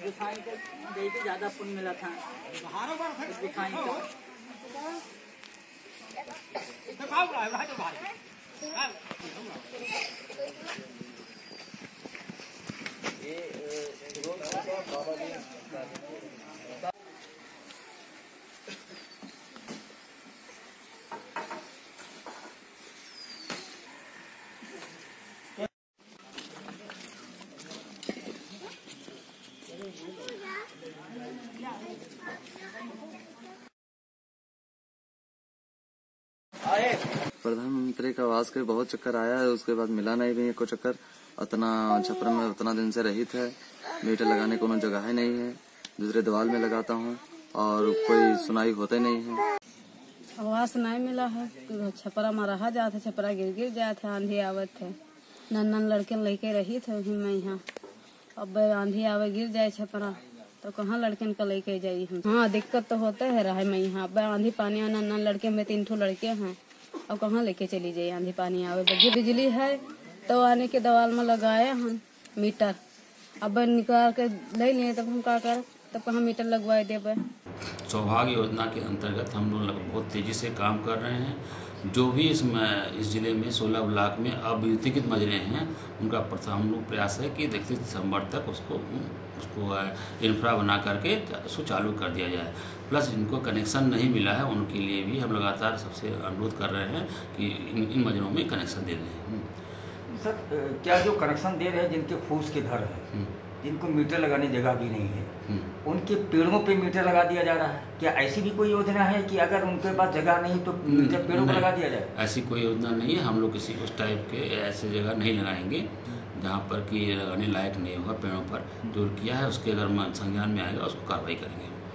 दिखाई के ज्यादा पुण्य मिला था दिखाई का। प्रधानमंत्री का आवास के बहुत चक्कर आया है, उसके बाद मिला नहीं भी को चक्कर। उतना छपरा में उतना दिन से रहित है, मीटर लगाने को जगह है नहीं है। दूसरे दीवार में लगाता हूँ और कोई सुनाई होते नहीं है। आवास नहीं मिला है, छपरा में रहा जाते, छपरा गिर जाते, आंधी आवत है। नन लड़के लेके रही थे मैं यहाँ। अब आंधी आवे गिर जाए छपरा तो कहाँ लड़कन का लेके जाई हम। हाँ दिक्कत तो होता है रहा मैं यहाँ। अब आंधी पानी नन लड़के में 3 लड़के हैं, अब कहाँ लेके चली जाये आंधी पानी आवे। बिजली है तो आने के दवाल में लगाए हम मीटर, अब निकाल के ले लिए तब हम का कर, तब कहाँ मीटर लगवाए देवे। सौभाग्य योजना के अंतर्गत हम लोग बहुत तेजी से काम कर रहे हैं। जो भी इस जिले में 16 ब्लॉक में अविधिकृत मजरे हैं, उनका हम लोग प्रयास है कि 31 दिसंबर तक उसको इंफ्रा बना करके उसको चालू कर दिया जाए। प्लस जिनको कनेक्शन नहीं मिला है उनके लिए भी हम लगातार सबसे अनुरोध कर रहे हैं कि इन मजरों में कनेक्शन दे दें। सर क्या जो कनेक्शन दे रहे हैं जिनके फूस के घर है, जिनको मीटर लगाने जगह भी नहीं है, उनके पेड़ों पे मीटर लगा दिया जा रहा है, क्या ऐसी भी कोई योजना है कि अगर उनके पास जगह नहीं तो मीटर पेड़ों पर लगा दिया जाए? ऐसी कोई योजना नहीं है। हम लोग किसी उस टाइप के ऐसे जगह नहीं लगाएंगे जहाँ पर कि लगाने लायक नहीं होगा। पेड़ों पर दूर किया है, उसके अगर संज्ञान में आएगा उसको कार्रवाई करेंगे।